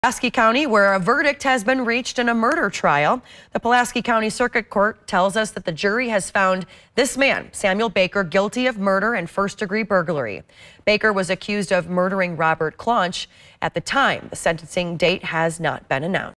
Pulaski County, where a verdict has been reached in a murder trial. The Pulaski County Circuit Court tells us that the jury has found this man, Samuel Baker, guilty of murder and first-degree burglary. Baker was accused of murdering Robert Claunch. At the time, the sentencing date has not been announced.